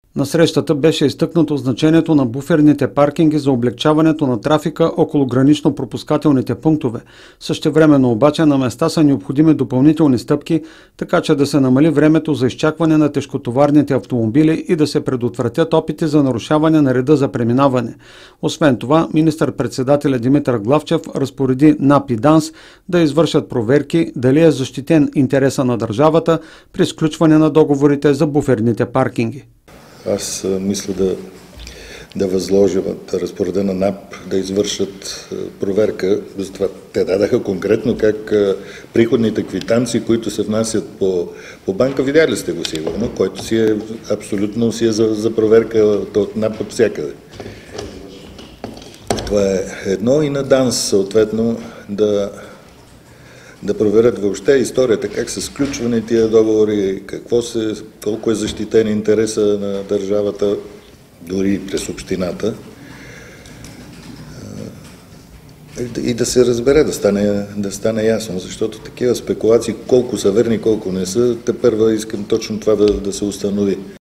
На срещата беше изтъкнато значението на буферните паркинги за облекчаването на трафика около гранично-пропускателните пунктове. Същевременно обаче на места са необходими допълнителни стъпки, така че да се намали времето за изчакване на тежкотоварните автомобили и да се предотвратят опити за нарушаване на реда за преминаване. Освен това, министър-председателя Димитър Главчев разпореди НАП и ДАНС да извършат проверки дали е защитен интереса на държавата при сключване на договорите за буферните паркинги. Аз мисля да възложа, да разпоредя на НАП да извършат проверка. Затова те дадаха конкретно как приходните квитанции, които се внасят по банка, видяли сте го сигурно, който абсолютно си е за проверка от НАП от всякъде. Това е едно, и на ДАНС съответно да проверят въобще историята, как са сключвани тия договори, колко е защитен интереса на държавата, дори през общината. И да се разбере, да стане ясно, защото такива спекулации, колко са верни, колко не са, тепърва искам точно това да се установи.